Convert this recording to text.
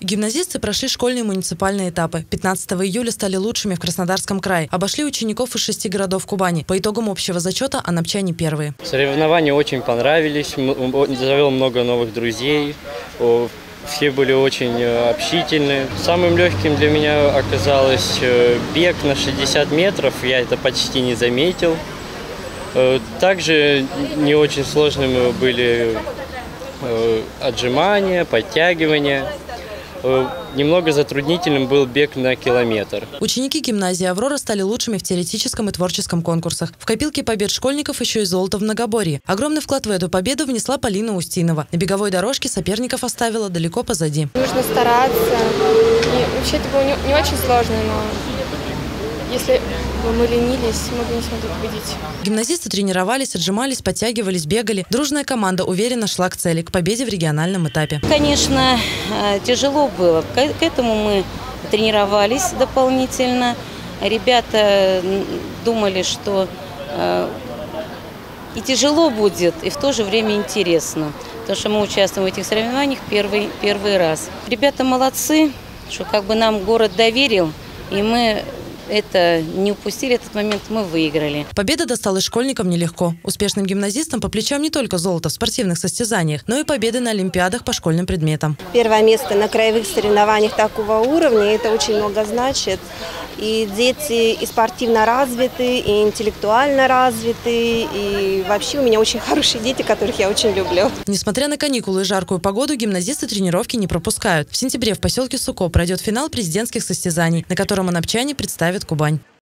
Гимназисты прошли школьные муниципальные этапы. 15 июля стали лучшими в Краснодарском крае. Обошли учеников из 6 городов Кубани. По итогам общего зачета анапчане первые. Соревнования очень понравились. Завел много новых друзей. Все были очень общительны. Самым легким для меня оказалось бег на 60 метров. Я это почти не заметил. Также не очень сложными были отжимания, подтягивания. Немного затруднительным был бег на километр. Ученики гимназии «Аврора» стали лучшими в теоретическом и творческом конкурсах. В копилке побед школьников еще и золото в многоборье. Огромный вклад в эту победу внесла Полина Устинова. На беговой дорожке соперников оставила далеко позади. Нужно стараться. И вообще это было не очень сложно, но если бы мы ленились, мы бы не смогли победить. Гимназисты тренировались, отжимались, подтягивались, бегали. Дружная команда уверенно шла к цели, к победе в региональном этапе. Конечно, тяжело было. К этому мы тренировались дополнительно. Ребята думали, что и тяжело будет, и в то же время интересно. Потому что мы участвуем в этих соревнованиях первый раз. Ребята молодцы, что нам город доверил, и мы это не упустили, этот момент мы выиграли. Победа досталась школьникам нелегко. Успешным гимназистам по плечам не только золото в спортивных состязаниях, но и победы на олимпиадах по школьным предметам. Первое место на краевых соревнованиях такого уровня, это очень много значит. И дети и спортивно развиты, и интеллектуально развиты, и вообще у меня очень хорошие дети, которых я очень люблю. Несмотря на каникулы и жаркую погоду, гимназисты тренировки не пропускают. В сентябре в поселке Суко пройдет финал президентских состязаний, на котором анапчане представят Кубань.